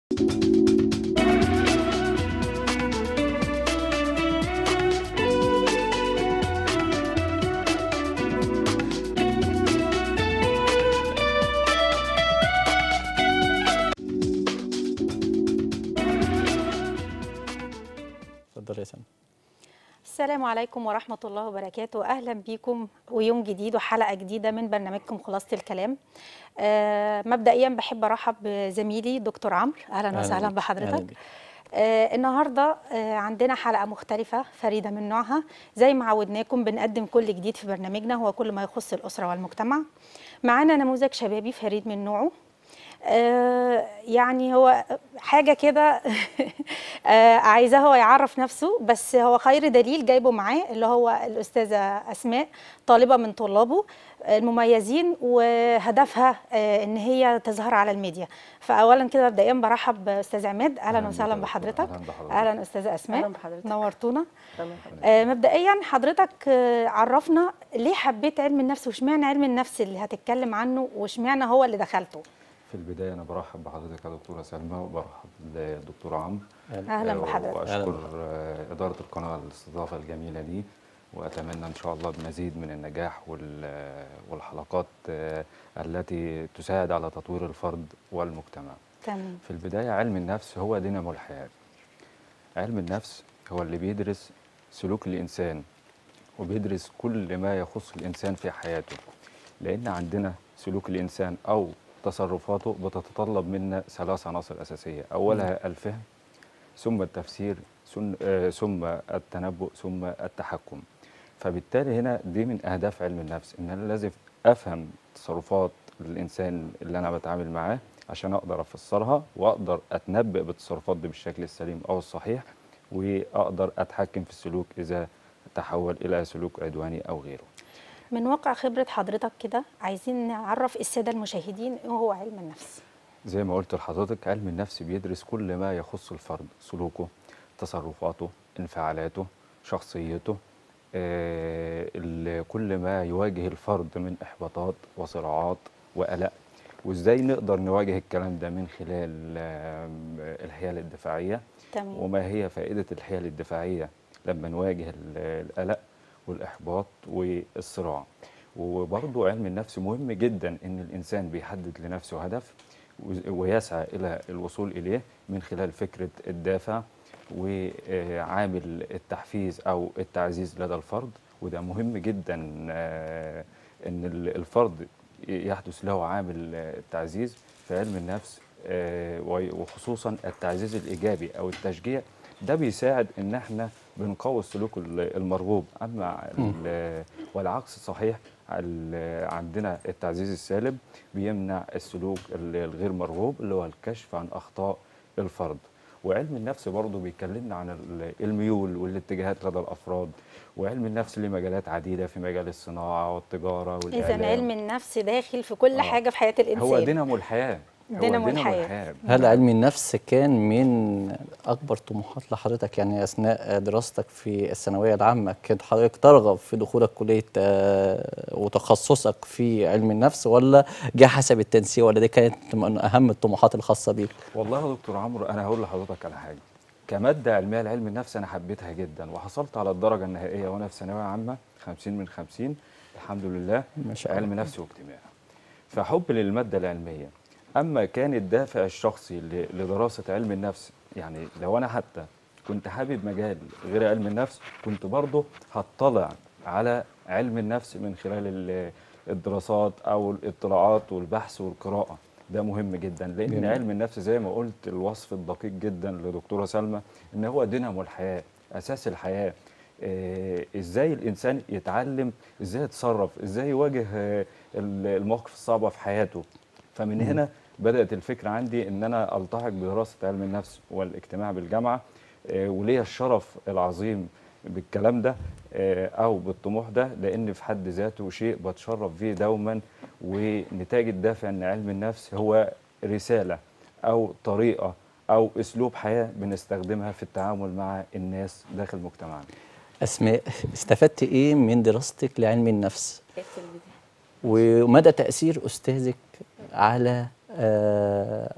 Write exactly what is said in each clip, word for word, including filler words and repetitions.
اتفضلي يا سلمى. السلام عليكم ورحمة الله وبركاته. أهلا بيكم ويوم جديد وحلقة جديدة من برنامجكم خلاصة الكلام. آه مبدئيا بحب أرحب بزميلي دكتور عمرو. أهلا وسهلا بحضرتك. آه النهاردة آه عندنا حلقة مختلفة فريدة من نوعها. زي ما عودناكم بنقدم كل جديد في برنامجنا هو كل ما يخص الأسرة والمجتمع. معانا نموذج شبابي فريد من نوعه. آه يعني هو حاجة كده آه عايزاه هو يعرف نفسه، بس هو خير دليل جايبه معاه اللي هو الأستاذة أسماء، طالبة من طلابه المميزين وهدفها آه إن هي تظهر على الميديا. فأولا كده مبدئيا برحب بأستاذ عماد. أهلا وسهلا بحضرتك. أهلا أستاذة أسماء. أهلا بحضرتك. نورتونا. آه مبدئيا حضرتك آه عرفنا ليه حبيت علم النفس واشمعنى علم النفس اللي هتتكلم عنه واشمعنى هو اللي دخلته. في البداية أنا برحب بحضرتك يا دكتورة سلمى وبرحب بالدكتور عمرو. أهلا بحضرتك. وأشكر إدارة القناة على الاستضافة الجميلة دي، وأتمنى إن شاء الله بمزيد من النجاح والحلقات التي تساعد على تطوير الفرد والمجتمع. تمام. في البداية علم النفس هو دينامو الحياة. علم النفس هو اللي بيدرس سلوك الإنسان وبيدرس كل ما يخص الإنسان في حياته، لأن عندنا سلوك الإنسان أو تصرفاته بتتطلب منا ثلاث عناصر أساسية، أولها الفهم ثم التفسير ثم التنبؤ ثم التحكم. فبالتالي هنا دي من أهداف علم النفس، إن أنا لازم أفهم تصرفات الإنسان اللي أنا بتعامل معاه عشان أقدر أفسرها وأقدر أتنبأ بالتصرفات دي بالشكل السليم أو الصحيح، وأقدر أتحكم في السلوك إذا تحول إلى سلوك عدواني أو غيره. من واقع خبرة حضرتك كده عايزين نعرف السادة المشاهدين ايه هو علم النفس. زي ما قلت لحضرتك علم النفس بيدرس كل ما يخص الفرد، سلوكه، تصرفاته، انفعالاته، شخصيته، آه كل ما يواجه الفرد من إحباطات وصراعات وقلق، وإزاي نقدر نواجه الكلام ده من خلال آه الحيل الدفاعية. تمام. وما هي فائدة الحيل الدفاعية لما نواجه القلق والإحباط والصراع. وبرضه علم النفس مهم جدا إن الإنسان بيحدد لنفسه هدف ويسعى إلى الوصول إليه من خلال فكرة الدافع وعامل التحفيز أو التعزيز لدى الفرد. وده مهم جدا إن الفرد يحدث له عامل التعزيز في علم النفس، وخصوصا التعزيز الإيجابي أو التشجيع. ده بيساعد ان احنا بنقوي السلوك المرغوب، اما والعكس صحيح، عندنا التعزيز السالب بيمنع السلوك الغير مرغوب اللي هو الكشف عن اخطاء الفرد. وعلم النفس برضه بيكلمنا عن الميول والاتجاهات لدى الافراد، وعلم النفس له مجالات عديده في مجال الصناعه والتجاره والاعلام. اذا علم النفس داخل في كل آه. حاجه في حياه الانسان. هو دينامو الحياه. دينامو الحياة. الحياة. هل علم النفس كان من أكبر طموحات لحضرتك؟ يعني أثناء دراستك في الثانوية العامة كنت حضرتك ترغب في دخولك كلية وتخصصك في علم النفس، ولا جه حسب التنسيق، ولا دي كانت من أهم الطموحات الخاصة بيك؟ والله يا دكتور عمرو أنا هقول لحضرتك على حاجة. كمادة علمية لعلم النفس أنا حبيتها جدا وحصلت على الدرجة النهائية وأنا في ثانوية عامة خمسين من خمسين الحمد لله، ما شاء الله. علم نفس واجتماع. فحب للمادة العلمية. أما كان الدافع الشخصي لدراسة علم النفس، يعني لو أنا حتى كنت حابب مجال غير علم النفس كنت برضه هطلع على علم النفس من خلال الدراسات أو الاطلاعات والبحث والقراءة. ده مهم جدا، لأن جميل. علم النفس زي ما قلت الوصف الدقيق جدا لدكتورة سلمى إن هو دينامو الحياة، أساس الحياة. إيه إزاي الإنسان يتعلم إزاي يتصرف، إزاي يواجه المواقف الصعبة في حياته. فمن هنا بدأت الفكرة عندي إن أنا ألتحق بدراسة علم النفس والاجتماع بالجامعة، وليا الشرف العظيم بالكلام ده أو بالطموح ده، لأن في حد ذاته شيء بتشرف فيه دوما. ونتاج الدافع إن علم النفس هو رسالة أو طريقة أو أسلوب حياة بنستخدمها في التعامل مع الناس داخل مجتمعنا. أسماء، استفدت إيه من دراستك لعلم النفس؟ ومدى تأثير أستاذك على آه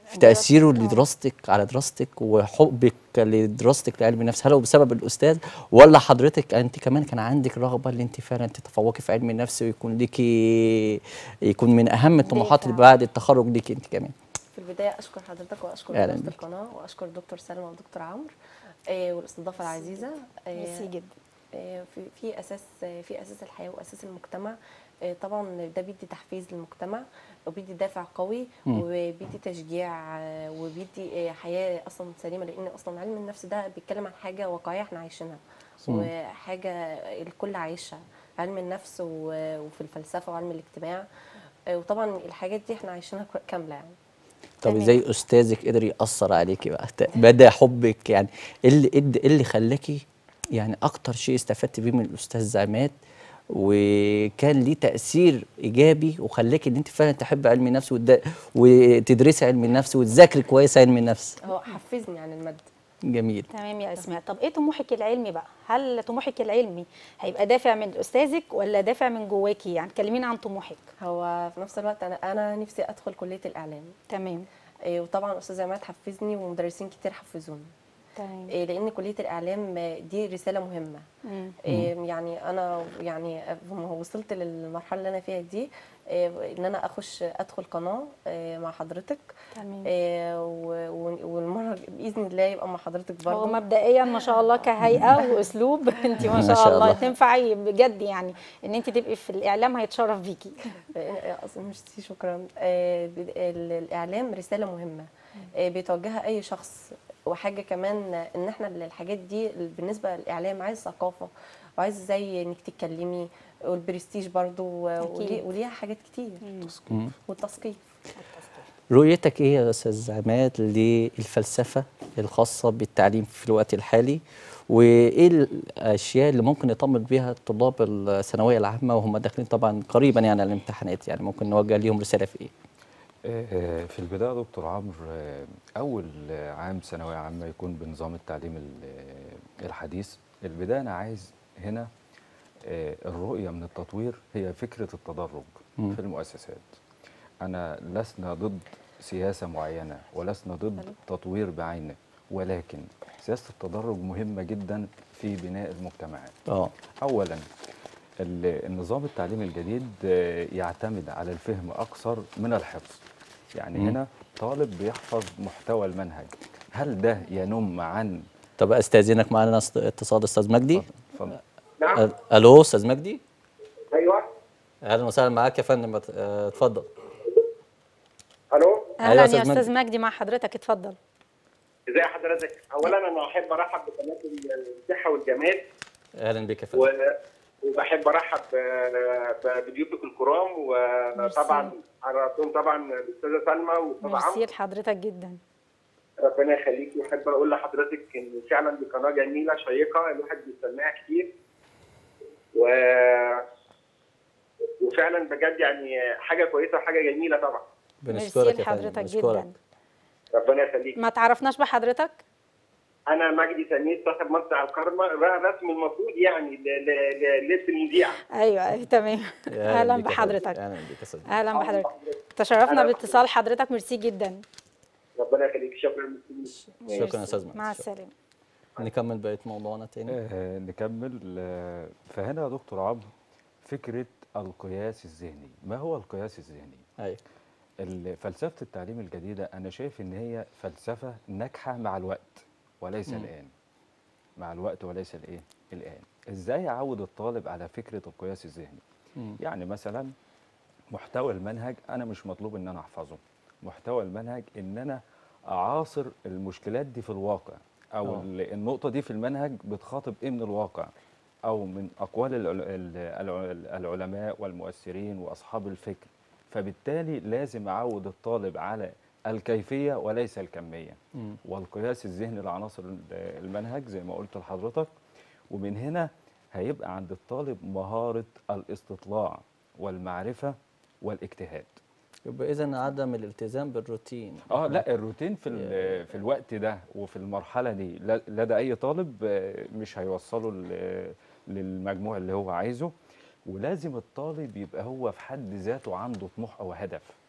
في تاثيره دراستك، آه. لدراستك على دراستك وحبك لدراستك لعلم النفس، هل هو بسبب الاستاذ ولا حضرتك انت كمان كان عندك رغبه ان انت فعلا تتفوقي في علم النفس ويكون ليكي، يكون من اهم الطموحات اللي دافع. بعد التخرج ليكي انت كمان؟ في البداية أشكر حضرتك وأشكر أهلاً إدارة بيك. القناة وأشكر دكتور سلمى ودكتور عمرو آه، والاستضافة العزيزة. آه، ميرسي جدا. آه، في في أساس آه، في أساس الحياة وأساس المجتمع. آه، طبعا ده بيدي تحفيز للمجتمع وبيدي دافع قوي مم. وبيدي تشجيع آه، وبيدي آه، حياة أصلا سليمة، لأن أصلا علم النفس ده بيتكلم عن حاجة واقعية احنا عايشينها مم. وحاجة الكل عايشها، علم النفس و- وفي الفلسفة وعلم الاجتماع. آه، وطبعا الحاجات دي احنا عايشينها كاملة يعني. طب تمام. ازاي استاذك قدر ياثر عليكي بقى، ت- بدا حبك يعني ايه اللي إيه اللي إيه اللي خلاكي يعني اكتر شيء استفدت بيه من الاستاذ عماد وكان ليه تاثير ايجابي وخلاكي ان انت فعلا تحبي علم النفس وتد- وتدرسي علم النفس وتذاكري كويس علم النفس؟ هو حفزني عن المادة. جميل. تمام يا اسماء. طب ايه طموحك العلمي بقى؟ هل طموحك العلمي هيبقى دافع من استاذك ولا دافع من جواكي؟ يعني كلمينا عن طموحك. هو في نفس الوقت انا انا نفسي ادخل كليه الاعلام. تمام. إيه، وطبعا استاذ عماد حفزني ومدرسين كتير حفزوني. تمام. إيه، لان كليه الاعلام دي رساله مهمه. مم. إيه، يعني انا يعني لما وصلت للمرحله اللي انا فيها دي، إيه، ان انا اخش ادخل قناه إيه، مع حضرتك. تمام. إيه، و- و- والمره باذن الله يبقى مع حضرتك هو برضه. مبدئيا ما شاء الله كهيئه واسلوب انت ما ما شاء شاء الله الله. تنفعي بجد، يعني ان انت تبقي في الاعلام هيتشرف بيكي. اصلا ميرسي، شكرا. آه، بد- ال- الاعلام رساله مهمه آه، بيتوجهها اي شخص. وحاجه كمان ان احنا الحاجات دي بالنسبه للاعلام عايز ثقافه وعايز ازاي انك تتكلمي والبرستيج برضو ولي- وليها حاجات كتير. مم. والتثقيف. رؤيتك ايه يا استاذ عماد للفلسفه الخاصه بالتعليم في الوقت الحالي، وايه الاشياء اللي ممكن يطمن بيها طلاب الثانويه العامه وهم داخلين طبعا قريبا يعني على الامتحانات، يعني ممكن نوجه ليهم رساله في ايه؟ آه، في البداية يا دكتور عمرو، آه، أول عام ثانوية عامة يكون بنظام التعليم ال- آه، الحديث. البداية أنا عايز هنا آه، الرؤية من التطوير هي فكرة التدرج مم. في المؤسسات. أنا لسنا ضد سياسة معينة ولسنا ضد تطوير بعينه، ولكن سياسة التدرج مهمة جدا في بناء المجتمعات. اه أولا ال- النظام التعليمي الجديد آه، يعتمد على الفهم أكثر من الحفظ. يعني مم. هنا طالب بيحفظ محتوى المنهج، هل ده ينم عن طب استاذنك معانا است- اتصال استاذ مجدي. اتفضل. نعم. أ- الو استاذ مجدي، ايوه. اهلا وسهلا معاك يا فندم، ات- اه، اتفضل. الو. اهلا يا أستاذ استاذ مجدي. مجدي، مع حضرتك اتفضل. ازي حضرتك؟ اولا انا احب ارحب بقناه الصحه والجمال اهلا بك يا و... فندم. وبحب ارحب ب- بضيوفك الكرام وطبعا على راسهم طبعا الاستاذه سلمى والاستاذ ميرسي عمرو. لحضرتك جدا. ربنا يخليكي. واحب اقول لحضرتك ان فعلا دي قناه جميله شيقه الواحد بيستمعها كتير و وفعلا بجد يعني حاجه كويسه وحاجه جميله طبعا. بنشكرك ميرسي يا فندم، لحضرتك بنشكرك. جدا. ربنا يخليك. ما تعرفناش بحضرتك؟ انا مجدي سمير صاحب مصنع الكرمه، رسم المفروض يعني ل- ل- ل- لبس المذيع. ايوه أيوة، تمام. يا اهلا بك يا فندم. بحضرتك. اهلا بك يا استاذ مجدي. اهلا بحضرتك. تشرفنا أهلا باتصال حضرتك، ميرسي جدا. ربنا يخليك. شكرا. شكرا يا استاذ مجدي. مع شكراً. السلامه. نكمل بقيه موضوعنا تاني. آه، نكمل. آه، فهنا يا دكتور عمرو فكرة القياس الذهني. ما هو القياس الذهني؟ ايوه. ال- فلسفة التعليم الجديدة أنا شايف إن هي فلسفة ناجحة مع الوقت وليس مم. الآن. مع الوقت وليس الإيه؟ الآن. إزاي أعود الطالب على فكرة القياس الذهني؟ مم. يعني مثلا محتوى المنهج أنا مش مطلوب إن أنا أحفظه. محتوى المنهج إن أنا أعاصر المشكلات دي في الواقع، أو أوه. ال- النقطة دي في المنهج بتخاطب إيه من الواقع، أو من أقوال العل- ال- الع- العلماء والمؤثرين وأصحاب الفكر. فبالتالي لازم أعود الطالب على الكيفية وليس الكمية. مم. والقياس الذهني لعناصر ال- المنهج زي ما قلت لحضرتك. ومن هنا هيبقى عند الطالب مهارة الاستطلاع والمعرفة والاجتهاد. يبقى اذا عدم الالتزام بالروتين. اه لا، الروتين في ال- في الوقت ده وفي المرحله دي ل- لدى اي طالب آه، مش هيوصله ل- للمجموع اللي هو عايزه. ولازم الطالب يبقى هو في حد ذاته عنده طموح او هدف.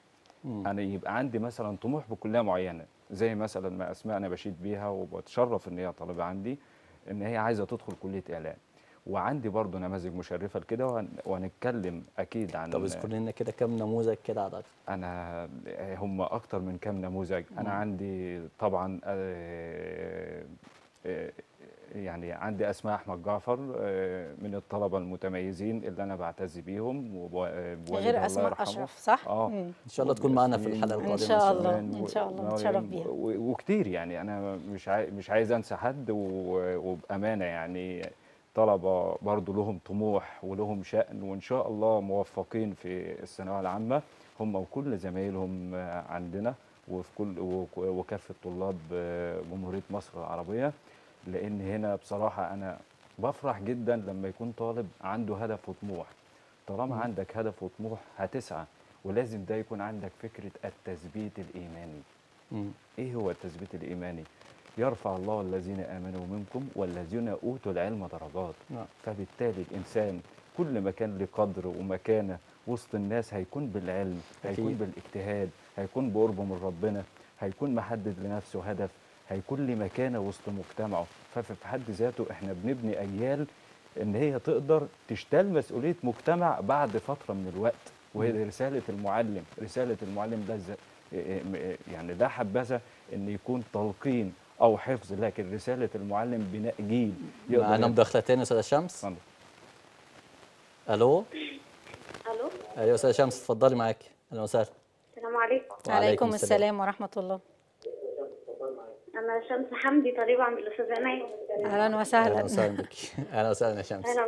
انا يبقى عندي مثلا طموح بكليه معينه، زي مثلا ما اسماء انا بشيد بيها وبتشرف ان هي طالبه عندي، ان هي عايزه تدخل كليه اعلام. وعندي برضو نماذج مشرفه لكده، وهن- وهنتكلم اكيد عن. طب اذكر لنا كده كام نموذج كده على الأقل. انا هم اكتر من كام نموذج. انا عندي طبعا آه، آه، يعني عندي اسماء احمد جعفر، آه، من الطلبه المتميزين اللي انا بعتز بيهم، وبوالدها غير الله اسماء يرحمه. اشرف، صح؟ اه مم. ان شاء الله تكون معانا في وياسمين الحلقه إن القادمه شاء الله. وسليمان إن شاء الله ومريم نتشرف بيها. و- وكتير يعني. انا مش عاي... مش عايز انسى حد، و... وبامانه يعني طلبه برضو لهم طموح ولهم شأن، وان شاء الله موفقين في الثانويه العامه، هم وكل زمايلهم عندنا، وفي كل وك- وكافه طلاب جمهوريه مصر العربيه. لان هنا بصراحه انا بفرح جدا لما يكون طالب عنده هدف وطموح. طالما عندك هدف وطموح هتسعى، ولازم ده يكون عندك فكره التثبيت الايماني. مم. ايه هو التثبيت الايماني؟ يرفع الله الذين امنوا منكم والذين اوتوا العلم درجات. نعم. فبالتالي الانسان كل ما كان له قدر ومكانه وسط الناس هيكون بالعلم، هيكون أكيد. بالاجتهاد، هيكون بقربه من ربنا، هيكون محدد لنفسه هدف، هيكون له مكانه وسط مجتمعه. ففي حد ذاته احنا بنبني اجيال ان هي تقدر تشتغل مسؤوليه مجتمع بعد فتره من الوقت. وهي رساله المعلم، رساله المعلم ده ز- يعني لا حبذا ان يكون تلقين او حفظ، لكن رساله المعلم بناء جيل يقدر معانا يبقى- مداخله تاني يا استاذه شمس. اتفضل. الو. الو، ايوه يا استاذه شمس، اتفضلي معاكي. اهلا وسهلا. السلام عليكم. عليكم السلام ورحمه الله. انا شمس حمدي، طالبه عند الاستاذ عماد. اهلا اهلا وسهلا. وسهلا بك. اهلا وسهلا يا شمس. انا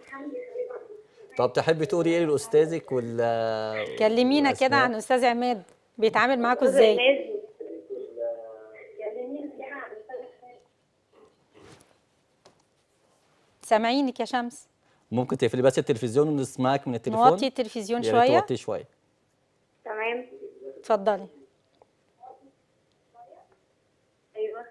طب تحبي تقولي ايه لاستاذك ولا كلمينا كده وأسماء؟ عن استاذ عماد، بيتعامل معاكم أستاذ ازاي؟ عماد. سامعينك يا شمس. ممكن تقفلي بس التلفزيون ونسمعك من التليفون؟ نوطي التلفزيون يا ريت شويه. توطيه شويه. تمام. اتفضلي. ايوه.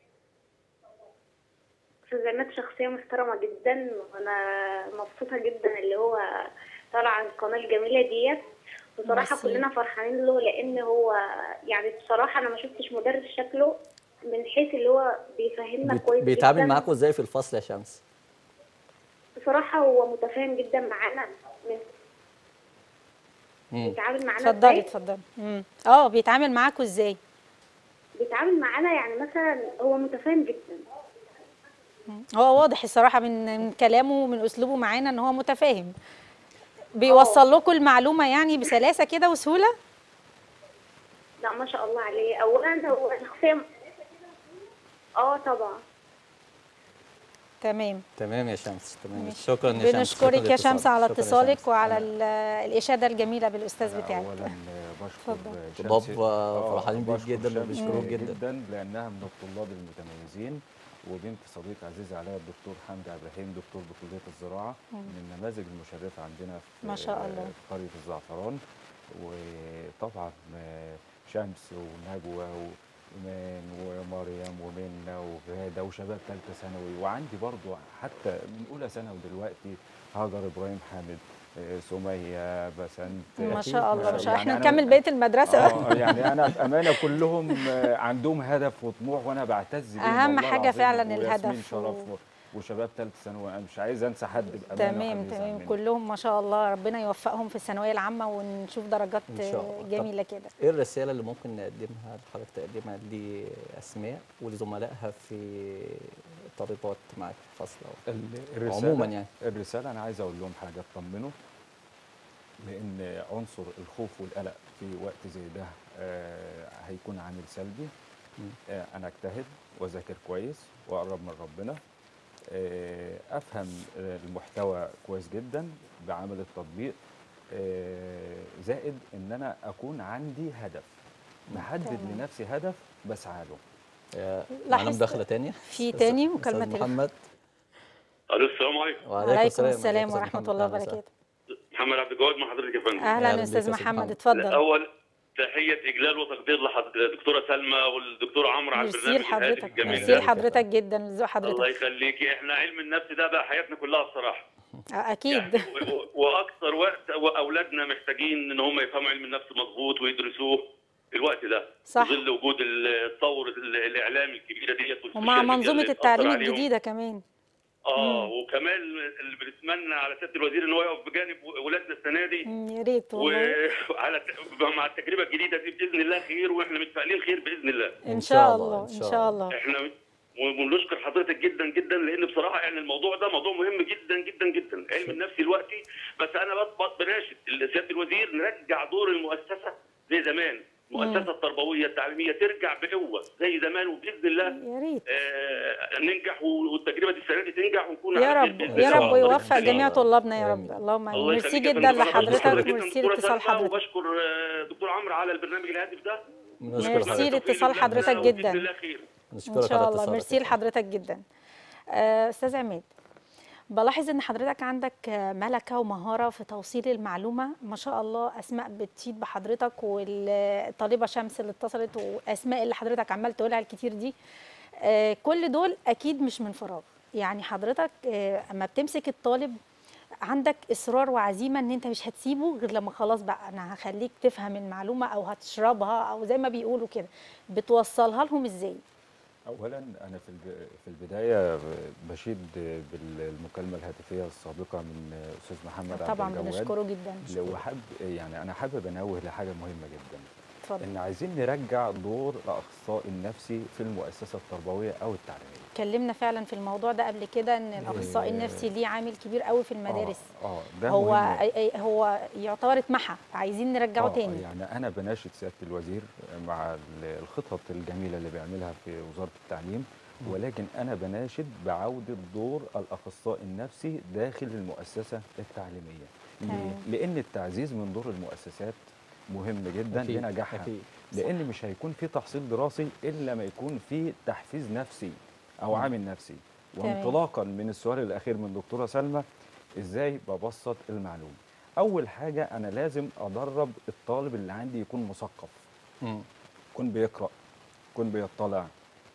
استاذ عماد شخصيه محترمه جدا، وانا مبسوطه جدا اللي هو طالع عن القناه الجميله ديت. بصراحه ميرسي. كلنا فرحانين له، لان هو يعني بصراحه انا ما شفتش مدرس شكله من حيث اللي هو بيفهمنا بيت- كويس بيتعامل جدا. معاكم ازاي في الفصل يا شمس؟ بصراحه هو متفاهم جدا معانا، من مم. بيتعامل معانا اتفضلي إزاي؟ اتفضلي. امم اه بيتعامل معاكم ازاي؟ بيتعامل معانا يعني مثلا هو متفاهم جدا. هو واضح الصراحه من من كلامه ومن اسلوبه معانا ان هو متفاهم. بيوصل لكم المعلومه يعني بسلاسه كده وسهوله. لا ما شاء الله عليه. اولا هو شخصيه اه طبعا. تمام. تمام يا شمس، تمام. ماشي. شكرا يا شمس. بنشكرك شكراً يا شمس على لاتصالك. شكراً يا اتصالك شمس. وعلى أنا- ال- الاشاده الجميله بالاستاذ بتاعك. اولا بشكر اتفضل. شمس. طلاب آه، فرحانين بيك بشكر جداً شمس وبيشكروك جداً. جدا لانها من الطلاب المتميزين، وبنت صديق عزيز عليا الدكتور حمدي عبد الرحيم، دكتور بكليه الزراعه، من النماذج المشرفه عندنا في ما شاء الله. في قريه الزعفران. وطبعا آه، شمس ونجوى وإيمان ومريم ومنى وغاده وشباب ثالثه ثانوي، وعندي برضو حتى من اولى ثانوي دلوقتي هاجر ابراهيم حامد، آه، سميه بسنت. ما أكيد. شاء الله ما شاء الله. يعني احنا أنا- نكمل بقيه المدرسه. اه يعني انا بامانه كلهم آه، عندهم هدف وطموح، وانا بعتز بيهم أهم والله حاجة العظيم. فعلاً وياسمين الهدف شرف و- و... وشباب ثالث ثانوي، انا مش عايز انسى حد بامانه. تمام وحد يزعل تمام. مني. كلهم ما شاء الله، ربنا يوفقهم في الثانويه العامه ونشوف درجات إن شاء الله. طب جميله كده. ايه الرساله اللي ممكن نقدمها لحضرتك تقدمها لاسماء ولزملائها في طالبات معاك في الفصل أو ال- الرسالة عموما يعني؟ الرساله انا عايز اقول لهم حاجه تطمنوا، لان عنصر الخوف والقلق في وقت زي ده آه هيكون عامل سلبي. آه انا اجتهد واذاكر كويس واقرب من ربنا، آه افهم آه المحتوى كويس جدا بعمل التطبيق، آه زائد ان انا اكون عندي هدف، محدد تمام. لنفسي هدف بسعى له. آه، معانا لاحظت مداخله تانية. في أستاذ- تاني أستاذ مكالمة تليفون. محمد. الو السلام عليكم. وعليكم السلام أستاذ ورحمه محمد. الله أهلا وسهلا. وبركاته. محمد عبد الجواد مع حضرتك يا فندم. اهلا أهلاً استاذ بيك يا أستاذ محمد، محمد. اتفضل. الاول تحيه اجلال وتقدير للدكتوره سلمى والدكتور عمرو على ميرسي البرنامج الهادف لحضرتك، الجميل ميرسي ده. لحضرتك جدا، ذوق الله حضرتك. يخليكي. احنا علم النفس ده بقى حياتنا كلها بصراحه. اكيد يعني و- واكثر وقت اولادنا محتاجين ان هم يفهموا علم النفس مظبوط ويدرسوه في الوقت ده، صح. في ظل وجود التطور الاعلامي الكبيره ديت والسوشيال ومع ميديا منظومه اللي بتأثر التعليم عليهم. الجديده كمان. اه وكمان اللي بنتمنى على سياده الوزير ان هو يقف بجانب ولادنا السنه دي، مم، يا ريت والله. وعلى مع التجربه الجديده دي باذن الله خير، واحنا متفائلين خير باذن الله. ان شاء الله ان شاء الله. احنا ونشكر حضرتك جدا جدا، لان بصراحه يعني الموضوع ده موضوع مهم جدا جدا جدا، علم النفس دلوقتي. بس انا بط- بناشد سياده الوزير نرجع دور المؤسسه زي زمان، المؤسسه التربويه التعليميه ترجع بقوه زي زمان، وباذن الله يا ريت آه ننجح، والتجربه دي السنه دي تنجح ونكون يا على خير رب بإذن يا الله. رب ويوفق إن شاء جميع الله. طلابنا يا رب. آمين. اللهم امين. الله ميرسي يخليك يا جدا فندم. أنا لحضرتك بشكر جداً وميرسي دكتورة لاتصال سلمى، حضرتك. وبشكر آه، دكتور عمرو على البرنامج الهادف ده. بنشكر ميرسي حضرتك. لاتصال حضرتك جدا. باذن الله خير. بنشكرك ان على شاء الله. اتصالك. ميرسي لحضرتك جدا. آه، استاذ عماد، بلاحظ ان حضرتك عندك آه، ملكه ومهاره في توصيل المعلومه، ما شاء الله. اسماء بتشيد بحضرتك، والطالبه شمس اللي اتصلت، واسماء اللي حضرتك عمال تقولها الكتير دي، آه، كل دول اكيد مش من فراغ. يعني حضرتك آه، اما بتمسك الطالب عندك اصرار وعزيمه ان انت مش هتسيبه غير لما خلاص بقى انا هخليك تفهم المعلومه او هتشربها او زي ما بيقولوا كده. بتوصلها لهم ازاي؟ اولا انا في الب- في البدايه بشيد بالمكالمه الهاتفيه السابقه من استاذ محمد عبد طبعا الجواد. بنشكره جدا. وحب يعني انا حابب انوه لحاجه مهمه جدا، اتفضل. ان عايزين نرجع دور الاخصائي النفسي في المؤسسه التربويه او التعليميه. اتكلمنا فعلا في الموضوع ده قبل كده، ان الاخصائي النفسي ليه عامل كبير قوي في المدارس. اه, آه ده هو مهم. أي- أي- هو يعتبر اتمحى، عايزين نرجعه آه تاني. يعني انا بناشد سياده الوزير مع ال- الخطط الجميله اللي بيعملها في وزاره التعليم، ولكن انا بناشد بعوده دور الاخصائي النفسي داخل المؤسسه التعليميه. ليه؟ تمام. لان التعزيز من دور المؤسسات مهم جدا أكيد، لنجاحها، أكيد. لان مش هيكون في تحصيل دراسي الا ما يكون في تحفيز نفسي او عامل نفسي. تمام. وانطلاقا من السؤال الاخير من دكتوره سلمى، ازاي ببسط المعلومه؟ اول حاجه انا لازم ادرب الطالب اللي عندي يكون مثقف، مم. يكون بيقرا، يكون بيطلع.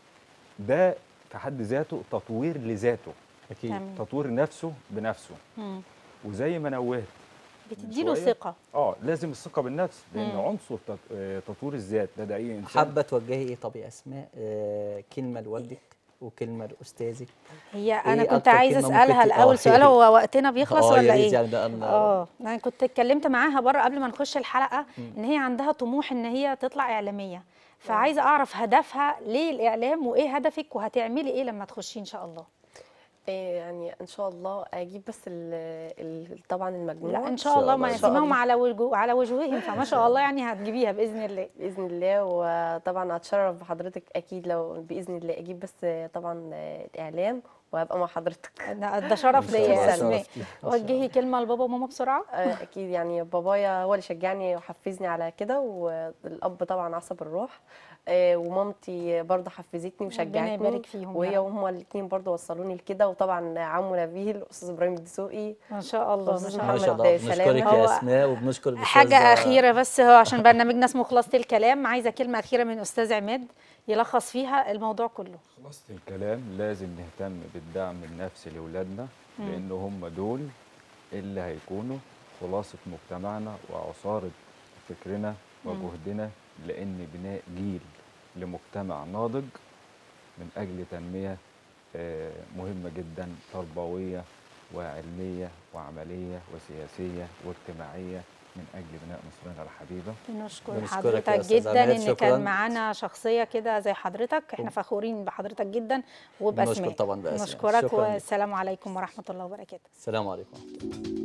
ده في حد ذاته تطوير لذاته، اكيد. تمام. تطوير نفسه بنفسه. مم. وزي ما نوهت بتديله شوية، ثقه. اه لازم الثقه بالنفس، لان مم. عنصر تط- آه، تطوير الذات ده ده اي انسان. حابه توجهي ايه طب يا اسماء؟ آه كلمه لوالدك وكلمه لاستاذك. هي انا إيه كنت أكتر عايزه كلمة اسالها ممكن ت- الاول آه، سؤال، هي- هو وقتنا بيخلص آه، يا ولا ريت ايه؟ يعني ده أنا- اه انا كنت اتكلمت معاها بره قبل ما نخش الحلقه ان هي عندها طموح ان هي تطلع اعلاميه، فعايزه اعرف هدفها ليه الاعلام، وايه هدفك، وهتعملي ايه لما تخشي ان شاء الله؟ إيه يعني ان شاء الله اجيب بس ال ال طبعا المجموع لا ان شاء الله، ما إن شاء يسمعهم الله. على وجوه على وجوههم، فما شاء الله يعني هتجيبيها باذن الله. باذن الله. وطبعا هتشرف بحضرتك اكيد لو باذن الله اجيب بس طبعا الاعلام وهبقى مع حضرتك. ده ده شرف إن شاء ليا الله، يا اسماء. شرف لي. إن شاء وجهي كلمه لبابا وماما بسرعه. آه، اكيد يعني بابايا هو اللي شجعني وحفزني على كده، والاب طبعا عصب الروح، آه، ومامتي برضه حفزتني ربنا وشجعتني، يبارك فيهم يا وهي رب. وهما الاثنين برضه وصلوني لكده. وطبعا عمو نبيل الاستاذ ابراهيم الدسوقي، ما شاء الله ما أستاذ شاء ما الله. شاء الله. محمد بنشكرك سلامة. يا هو اسماء، وبنشكر الأستاذ- حاجة أخيرة بس، هو عشان برنامجنا اسمه خلاصة الكلام، عايزة كلمة أخيرة من أستاذ عماد يلخص فيها الموضوع كله. خلاصة الكلام لازم نهتم بالدعم النفسي لاولادنا، لان هم دول اللي هيكونوا خلاصه مجتمعنا وعصاره فكرنا وجهدنا، لان بناء جيل لمجتمع ناضج من اجل تنميه آه، مهمه جدا، تربويه وعلميه وعمليه وسياسيه واجتماعيه، من اجل بناء مصرنا الحبيبه. بنشكر بنشكرك حضرتك يا أستاذ جدا عماد، إن شكراً. كان معانا شخصية كده زي حضرتك، احنا وب- فخورين بحضرتك جدا وبأسماء. بنشكر طبعاً بأسماء. نشكرك، شكراً. والسلام عليكم ورحمة الله وبركاته. السلام عليكم.